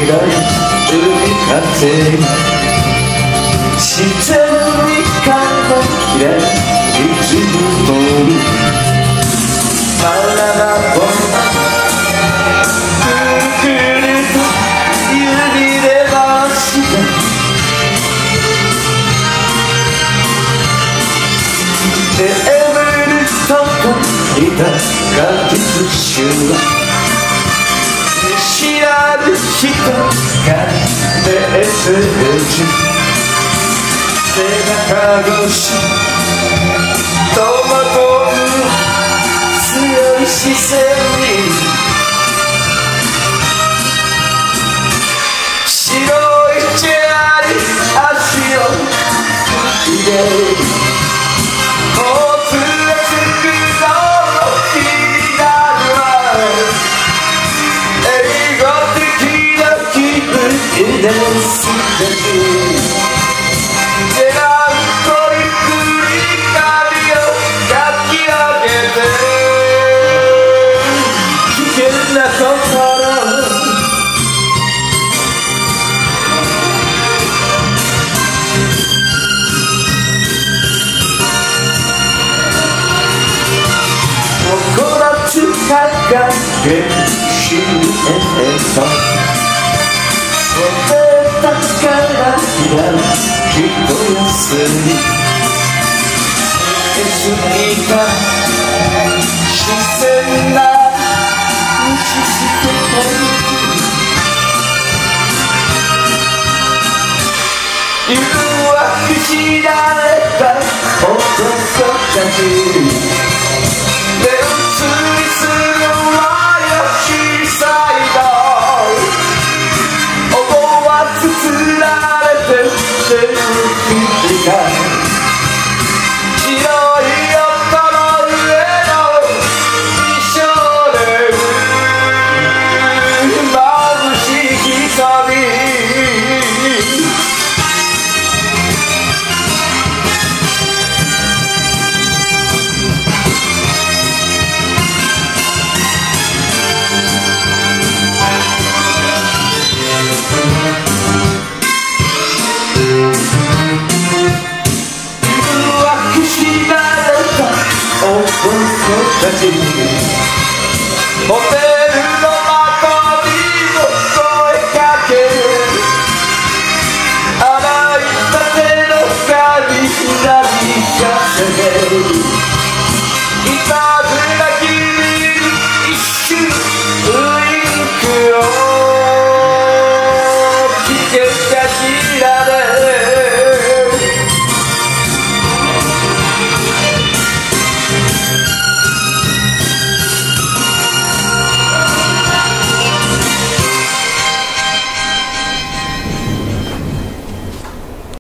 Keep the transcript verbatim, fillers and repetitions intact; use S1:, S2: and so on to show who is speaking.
S1: い海風自然に輝きいつもるまだなぼくると指で回してテーブルとかいた果実酒は知らぬ人がメッセージ背中越し戸惑う強い視線に白いチェアに足を入れるもつれつくの気になるわ英語的な気分ですジェラントリックに髪をかき上げて危険な心ココナツ掲げシルエットだから開きとやすい過ぎた視線が打ちつけて誘惑しられた男たち目移りする怪しいサイドつられて手を振った白い音の上の美少年眩しい瞳男たち